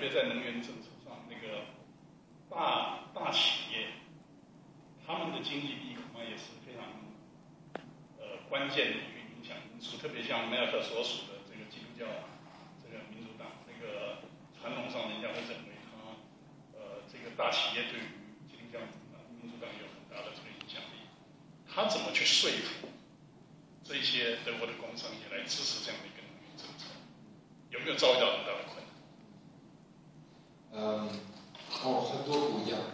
别在能源政策上，那个大企业，他们的经济利益恐怕也是非常关键的一个影响因素。特别像梅尔克所属的这个基督教这个民主党，这个传统上人家会认为他这个大企业对于基督教民主党有很大的这个影响力。他怎么去说服这些德国的工商业来支持这样的一个能源政策？有没有遭遇到很大的困难？ 很多不一样。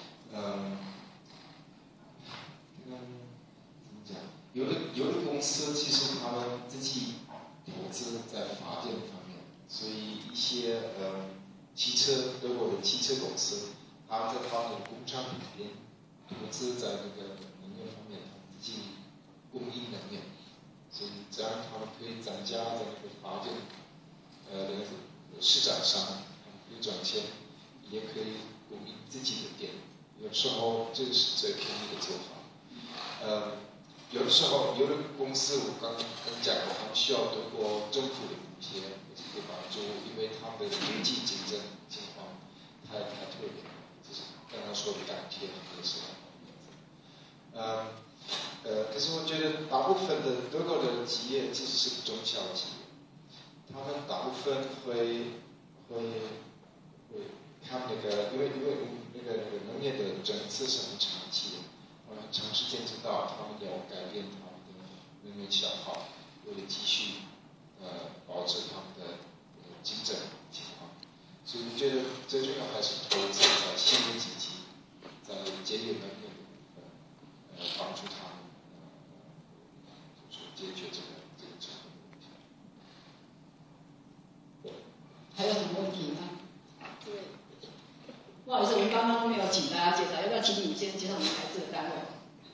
怎么讲？有的公司其实他们自己投资在发电方面，所以一些德国的汽车公司，他在他们的工厂里边投资在那个能源方面，他们自己供应能源，所以这样他们可以增加在那个发电那个市场上可以赚钱，也可以供应自己的电。有时候这是最便宜的做法。有的时候有的公司我刚讲过，他们需要德国政府的补贴或者的帮助，因为他们的经济竞争情况太特别了，就是刚刚说的钢铁也是。可是我觉得大部分的德国的企业其实是中小企业，他们大部分会看那个，因为那个能源的政策是很长期的，长时间知道他们要改变他们的能源消耗，为了继续保持他们的竞争情况，所以我觉得最重要还是投资在新的经济，在节约能源的部分，帮助他们就是解决这个成本问题。 还有什么问题吗？不好意思，我们刚刚没有请大家介绍，要不要请你先介绍我们来自的单位？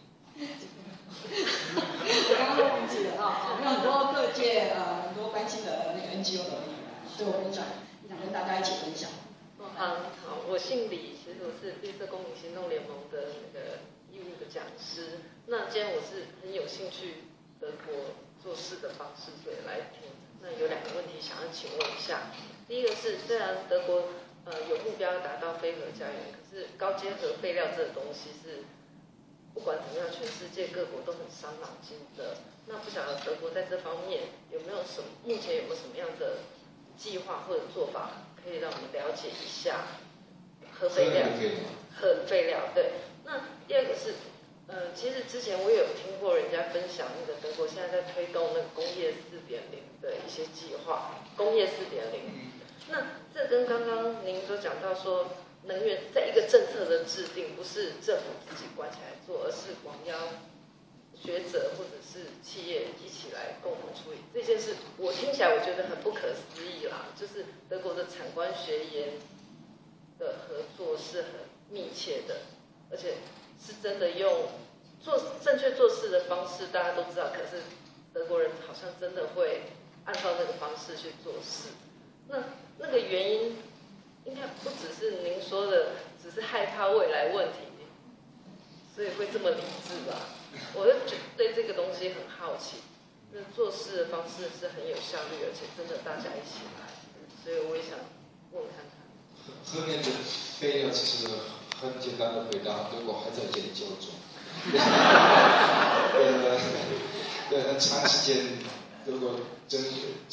我刚刚忘记了啊，有很多各界很多关心的那个 NGO 的对我分享，想跟大家一起分享。 好，我姓李，其实我是绿色公民行动联盟的那个义务的讲师。那今天我是很有兴趣德国做事的方式，所以来听。那有两个问题想要请问一下。第一个是，虽然德国有目标达到非核家园，可是高阶核废料这个东西是不管怎么样，全世界各国都很伤脑筋的。那不晓得德国在这方面目前有没有什么样的计划或者做法，可以让我们了解一下核废料。对。那第二个是，其实之前我也有听过人家分享，那个德国现在在推动那个工业4.0的一些计划，工业4.0。那这跟刚刚您都讲到说，能源在一个政策的制定，不是政府自己关起来做，而是广邀学者或者是企业一起来共同处理这件事。我听起来我觉得很不可思议啦，就是德国的产官学研的合作是很密切的，而且是真的用正确做事的方式，大家都知道，可是德国人好像真的会按照那个方式去做事。那个原因应该不只是您说的，只是害怕未来问题，所以会这么理智吧？我就对这个东西很好奇。那做事的方式是很有效率，而且真的大家一起来，所以我也想问看看。 核能的废料其实很简单的回答，德国还在研究中。长时间德国政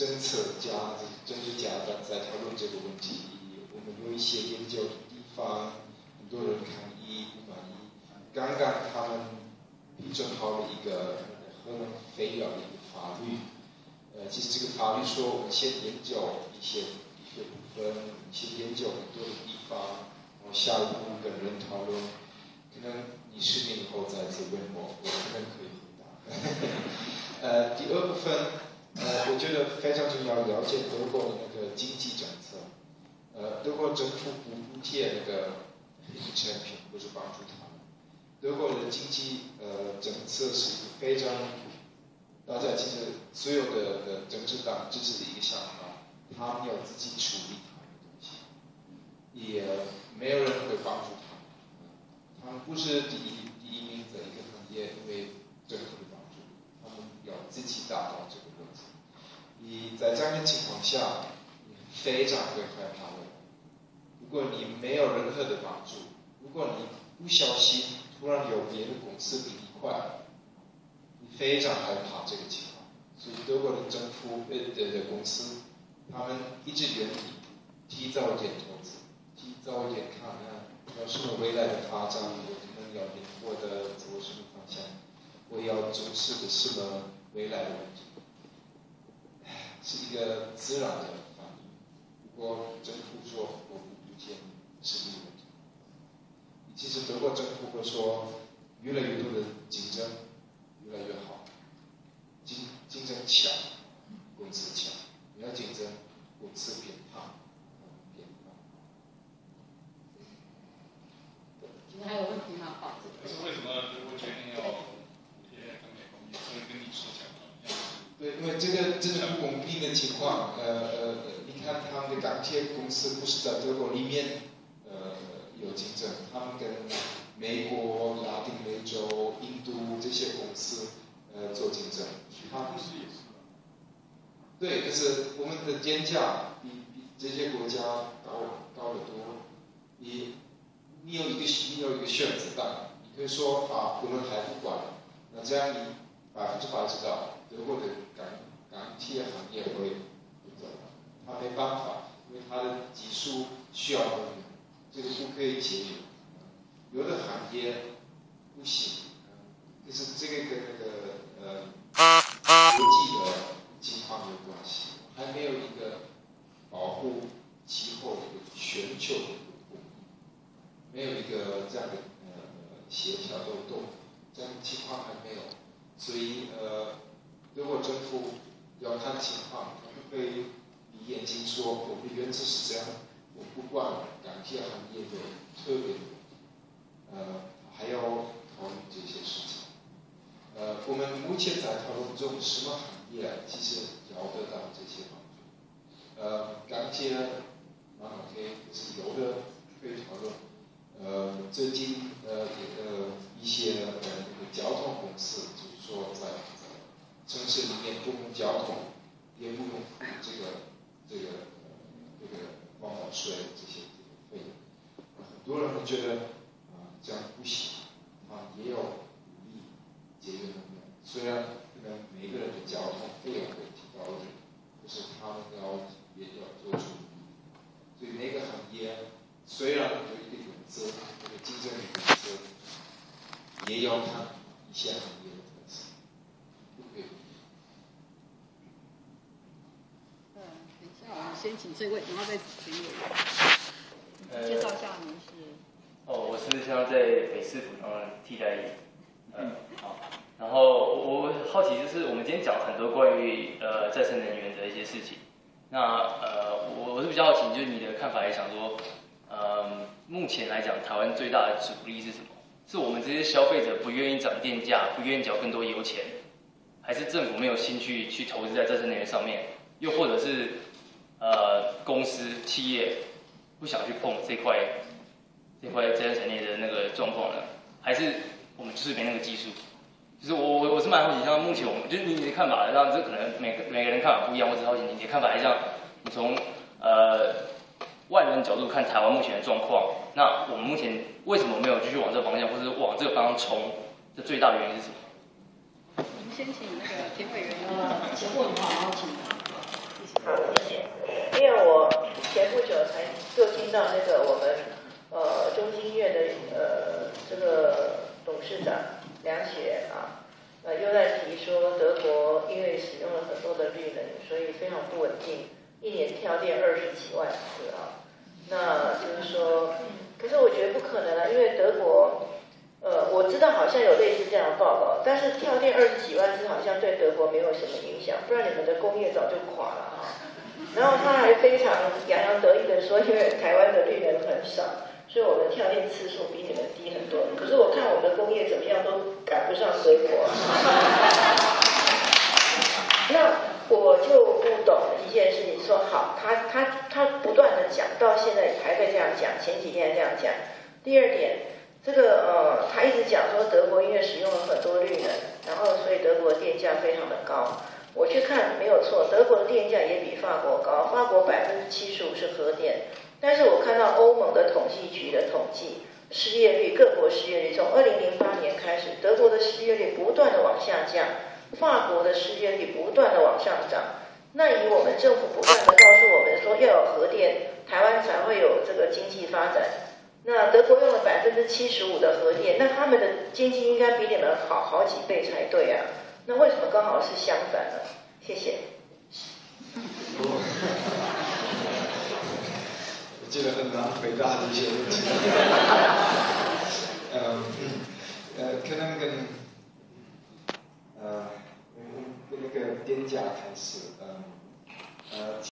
治家在讨论这个问题，我们有一些研究的地方，很多人抗议不满意。刚刚他们批准好了一个核能废料的一个法律。其实这个法律说，我们先研究一些部分，先研究很多的地方，然后下一步跟人讨论。可能你10年以后再次问我可能可以回答。第二部分。我觉得非常重要，了解德国的那个经济政策。德国政府不补贴那个黑产品，或者帮助他们。德国的经济政策是非常，大家其实所有的政治党支持的一个想法，他们要自己处理他们的东西，也没有人会帮助他们。他们不是第一名的一个行业，因为政府的帮助，他们要自己达到这个问题。你在这样的情况下，你非常会害怕未来， 如果你没有任何的帮助，如果你不小心突然有别的公司比你快，你非常害怕这个情况。所以德国的政府的公司，他们一直愿意提早一点投资，提早一点看有什么未来的发展，我可能要我的走什么方向，我要重视的什么未来的问题，是一个自然的反应。如果政府说我不理解是一个问题，其实德国政府会说越来越多的竞争越来越好，竞争强，公司强，你要竞争，公司变大。 今天还有问题吗？好， 可是为什么德国决定要补贴钢铁工业？这个跟你所讲的一样。 对，因为这个真的不公平的情况。你看他们的钢铁公司不是在德国里面有竞争，他们跟美国、拉丁美洲、印度这些公司做竞争。 他公司也是。 对，可是我们的电价比这些国家高得多。你有一个选择的，你可以说我们还不管，那这样你100%知道德国的钢铁行业会走，他没办法，因为他的技术需要能源，这个不可以节约。有的行业不行，可是这个跟那个国际的情况有关系，还没有一个保护气候的一个全球的公益，没有一个这样的协调沟通，这样的情况还没有，所以德国政府要看情况，他不可以闭眼睛说我的原则是这样，我不管钢铁行业的特别还要考虑这些事情。我们目前在讨论中什么行业其实要得到这些帮助。钢铁蛮 OK， 可是有的可以讨论。最近一些交通公司，就是说在城市里面公共交通也不用付这个环保税这些费用。很多人会觉得这样不行，也有努力节约能源。虽然可能每个人的交通费用会提高一点，可是他们也要做出努力。所以每个行业虽然有一个原则，一个竞争的原则，也要看一些行业的特色。 等一下，我们先请这位，然后再请委员介绍一下您是。 我是现在在北市府当替代役。好。然后我好奇就是我们今天讲很多关于再生能源的一些事情。那我是比较好奇，就是你的看法，也想说，目前来讲，台湾最大的阻力是什么？是我们这些消费者不愿意涨电价，不愿意缴更多油钱，还是政府没有兴趣去投资在再生能源上面？又或者是公司企业不想去碰这块再生产业的那个状况呢？还是我们就是没那个技术？就是我是蛮好奇，像目前我们就是你的看法，让这可能每个人看法不一样，我只好奇你的看法，还是像你从外人角度看台湾目前的状况，那我们目前为什么没有继续往这个方向，或者往这个方向冲？这最大的原因是什么？ 我们先请那个田委员先问好，然后请。 好，谢谢。因为我前不久才就听到那个我们中经院的这个董事长梁雪又在提说德国因为使用了很多的绿能，所以非常不稳定，一年跳电20几万次那就是说，可是我觉得不可能因为德国我知道好像有类似这样的报告，但是跳电20几万次好像对德国没有什么影响，不然你们的工业早就垮了然后他还非常洋洋得意的说，因为台湾的绿能很少，所以我们跳电次数比你们低很多。可是我看我们的工业怎么样都赶不上德国。那我就不懂一件事情，说好，他不断的讲，到现在还在这样讲，前几天还这样讲。第二点，这个他一直讲说德国因为使用了很多绿能，然后所以德国电价非常的高。我去看没有错，德国的电价也比法国高，法国75%是核电， 但是我看到欧盟的统计局的统计，失业率各国失业率从2008年开始，德国的失业率不断的往下降，法国的失业率不断的往上涨。那以我们政府不断的告诉我们说要有核电，台湾才会有这个经济发展。那德国用了75%的核电，那他们的经济应该比你们好几倍才对啊。那为什么刚好是相反呢？谢谢。 我觉得很难回答这些问题。可能跟那个电价开始，